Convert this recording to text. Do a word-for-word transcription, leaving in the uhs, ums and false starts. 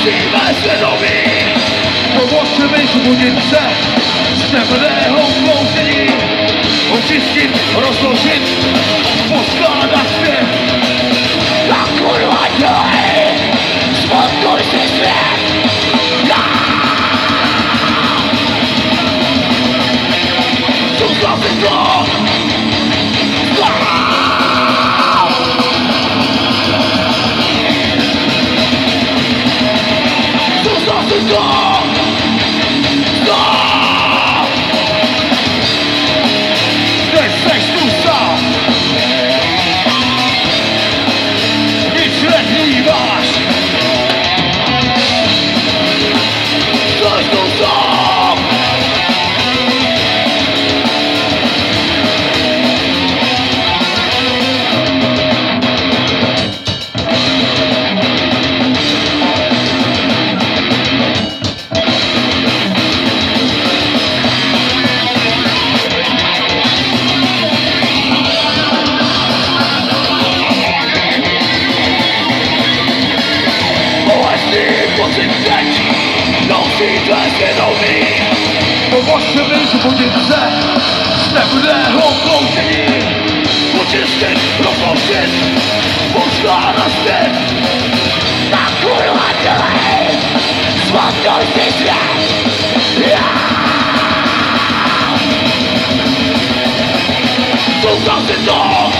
Nosíme svědomí, pomožeme zbudit se z temného kouření, očistit, rozložit, poskládat svět. Tak kurva dělej, zmontuj si svět. Zůstal si to. Stop! Stop! Nechceš tu sám! Nic nehlíváš! Chceš tu sám! Nosíte svědomí, pomožeme zbudit se z temného kouření, očistit, rozložit, poskládat svět. Tak kurva dělej, zmontuj si svět. Zůstal si to.